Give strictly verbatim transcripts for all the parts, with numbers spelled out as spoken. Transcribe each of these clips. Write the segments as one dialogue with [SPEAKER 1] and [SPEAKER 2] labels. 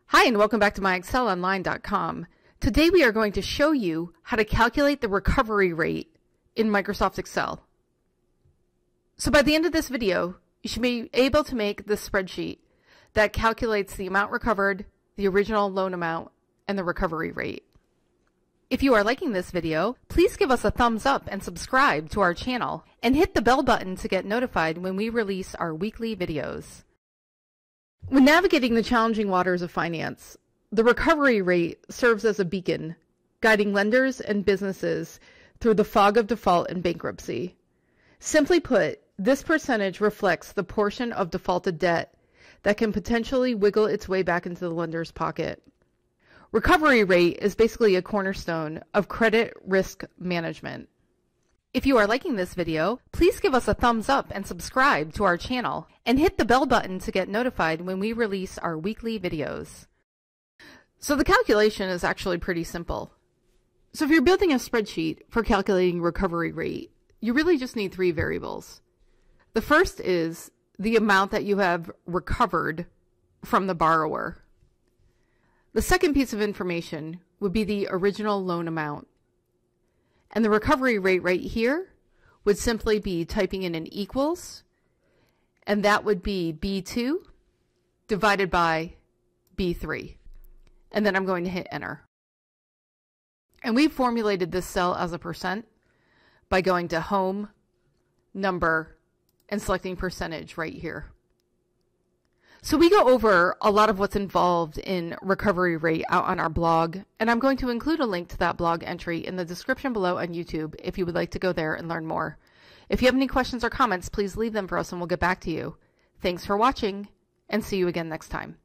[SPEAKER 1] Hi, and welcome back to My Excel Online dot com. Today we are going to show you how to calculate the recovery rate in Microsoft Excel. So by the end of this video, you should be able to make this spreadsheet that calculates the amount recovered, the original loan amount, and the recovery rate. If you are liking this video, please give us a thumbs up and subscribe to our channel, and hit the bell button to get notified when we release our weekly videos. When navigating the challenging waters of finance, the recovery rate serves as a beacon, guiding lenders and businesses through the fog of default and bankruptcy. Simply put, this percentage reflects the portion of defaulted debt that can potentially wiggle its way back into the lender's pocket. Recovery rate is basically a cornerstone of credit risk management. If you are liking this video, please give us a thumbs up and subscribe to our channel, and hit the bell button to get notified when we release our weekly videos. So the calculation is actually pretty simple. So if you're building a spreadsheet for calculating recovery rate, you really just need three variables. The first is the amount that you have recovered from the borrower. The second piece of information would be the original loan amount. And the recovery rate right here would simply be typing in an equals, and that would be B two divided by B three. And then I'm going to hit enter. And we've formulated this cell as a percent by going to home, number, and selecting percentage right here. So we go over a lot of what's involved in recovery rate out on our blog, and I'm going to include a link to that blog entry in the description below on YouTube if you would like to go there and learn more. If you have any questions or comments, please leave them for us and we'll get back to you. Thanks for watching, and see you again next time.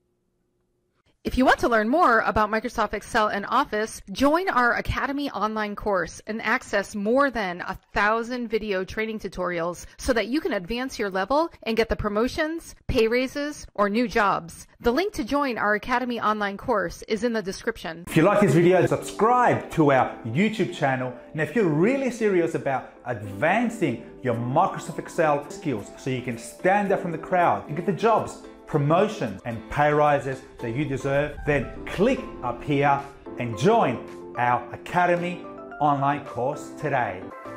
[SPEAKER 1] If you want to learn more about Microsoft Excel and Office, join our Academy online course and access more than a thousand video training tutorials so that you can advance your level and get the promotions, pay raises, or new jobs. The link to join our Academy online course is in the description.
[SPEAKER 2] If you like this video, subscribe to our YouTube channel. And if you're really serious about advancing your Microsoft Excel skills so you can stand out from the crowd and get the jobs, promotions, and pay rises that you deserve, then click up here and join our Academy online course today.